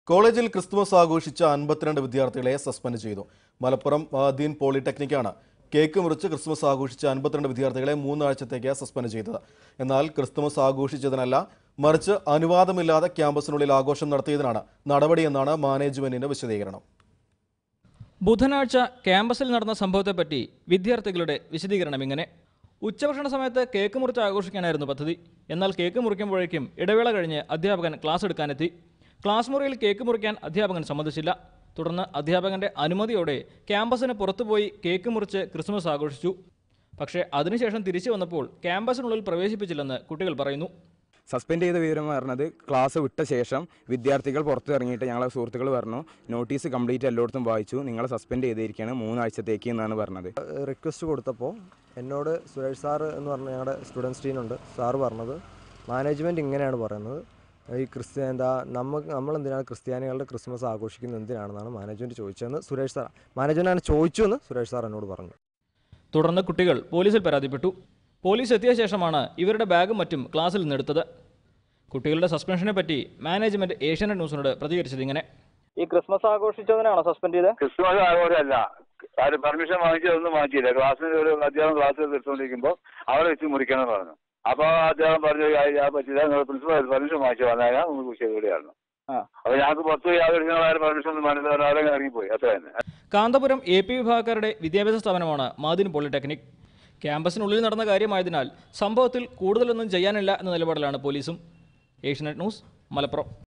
കോളേജിൽ ക്രിസ്തുമസ് ആഘോഷിച്ച 52 വിദ്യാർത്ഥികളെ സസ്പെൻഡ് ചെയ്തു. മലപ്പുറം ദീൻ പോളിടെക്നിക്കാണ് കേക്ക് മുറിച്ച് ക്രിസ്തുമസ് ആഘോഷിച്ച 52 വിദ്യാർത്ഥികളെ 3 ആഴ്ചത്തേക്ക് സസ്പെൻഡ് ചെയ്തത്. എന്നാൽ ക്രിസ്തുമസ് ആഘോഷിച്ചതിനല്ല, മറിച്ച് അനുവാദമില്ലാതെ ക്യാമ്പസിനുള്ളിൽ ആഘോഷം നടത്തിയതിനാണ് നടപടിയെന്നാണ് മാനേജ്മെന്റിന്റെ വിശദീകരണം. ബുധനാഴ്ച ക്യാമ്പസിൽ നടന്ന സംഭവത്തെപ്പറ്റി വിദ്യാർത്ഥികളുടെ വിശദീകരണം ഇങ്ങനെ: ഉച്ചഭക്ഷണ സമയത്ത് കേക്ക് മുറിച്ച് ആഘോഷിക്കാനായിരുന്നു പദ്ധതി. എന്നാൽ കേക്ക് മുറിക്കുമ്പോഴേക്കും ഇടവേള കഴിഞ്ഞ് അധ്യാപകൻ ക്ലാസ് എടുക്കാനെത്തി. ക്ലാസ് മുറിയിൽ കേക്ക് മുറിക്കാൻ അധ്യാപകൻ സമ്മതിച്ചില്ല. തുടർന്ന് അധ്യാപകന്റെ അനുമതിയോടെ ക്യാമ്പസിന് പുറത്തുപോയി കേക്ക് മുറിച്ച് ക്രിസ്മസ് ആഘോഷിച്ചു. പക്ഷേ അതിനുശേഷം തിരിച്ചു വന്നപ്പോൾ ക്യാമ്പസിനുള്ളിൽ പ്രവേശിപ്പിച്ചില്ലെന്ന് കുട്ടികൾ പറയുന്നു. സസ്പെൻഡ് ചെയ്ത വിവരം പറഞ്ഞത് ക്ലാസ് വിട്ട ശേഷം വിദ്യാർത്ഥികൾ പുറത്തിറങ്ങിയിട്ട് ഞങ്ങളെ സുഹൃത്തുക്കൾ പറഞ്ഞു, നോട്ടീസ് കംപ്ലീറ്റ് എല്ലായിടത്തും വായിച്ചു, നിങ്ങളെ സസ്പെൻഡ് ചെയ്തിരിക്കുകയാണ് 3 ആഴ്ചത്തേക്ക് എന്നാണ് പറഞ്ഞത്. റിക്വസ്റ്റ് കൊടുത്തപ്പോൾ എന്നോട് സുരേഷ് സാർ എന്ന് പറഞ്ഞ ഞങ്ങളുടെ സ്റ്റുഡൻസ് ടീമുണ്ട്, സാറ് പറഞ്ഞത് മാനേജ്മെൻറ്റ് ഇങ്ങനെയാണ് പറയുന്നത്, ഈ നമ്മളെന്തിനാണ് ക്രിസ്ത്യാനികളുടെ ക്രിസ്മസ് ആഘോഷിക്കുന്നത് എന്തിനാണെന്നാണ് മാനേജ്മെൻറ്റ് ചോദിച്ചതെന്ന് സുരേഷ് സാർ മാനേജ്മെൻറ്റാണ് ചോദിച്ചു എന്ന് സുരേഷ് സാർ എന്നോട് പറഞ്ഞു. തുടർന്ന് കുട്ടികൾ പോലീസിൽ പരാതിപ്പെട്ടു. പോലീസ് എത്തിയ ശേഷമാണ് ഇവരുടെ ബാഗും മറ്റും ക്ലാസ്സിൽ നിന്നെടുത്തത്. കുട്ടികളുടെ സസ്പെൻഷനെ പറ്റി മാനേജ്മെന്റ് ഏഷ്യാനെറ്റ് ന്യൂസിനോട് പ്രതികരിച്ചത് ഇങ്ങനെ: ഈ ക്രിസ്മസ് ആഘോഷിച്ചതിനാണോ സസ്പെൻഡ് ചെയ്തത്? ക്രിസ്മസ് ആഘോഷമല്ല, പെർമിഷൻ വാങ്ങിച്ചതൊന്നും മാറ്റിയില്ല. ക്ലാസ്സിൽ ഒരു അധ്യാപകൻ ക്ലാസ്സിൽ എടുത്തുകൊണ്ടിരിക്കുമ്പോൾ അവിടെ വെച്ച് മുറിക്കണം എന്ന് പറഞ്ഞു. അപ്പോൾ അധ്യാപകൻ പറഞ്ഞു, പറ്റില്ല, പ്രിൻസിപ്പൽ പെർമിഷൻ വാങ്ങിച്ചു വന്നാൽ നമുക്ക് ചെയ്തുകൂടിയാണ്. അപ്പോൾ ഞങ്ങൾക്ക് പുറത്ത് യാതൊരു പെർമിഷൻ ഒന്നും വേണ്ടത്, അവിടെ ഇറങ്ങിപ്പോയി, അത്ര തന്നെ. കാന്തപുരം AP വിഭാഗക്കാരുടെ വിദ്യാഭ്യാസ സ്ഥാപനമാണ് മാദിൻ പോളിടെക്നിക്. ക്യാമ്പസിനുള്ളിൽ നടന്ന കാര്യമായതിനാൽ സംഭവത്തിൽ കൂടുതലൊന്നും ചെയ്യാനില്ല എന്ന നിലപാടിലാണ് പോലീസും. ഏഷ്യാനെറ്റ് ന്യൂസ്, മലപ്പുറം.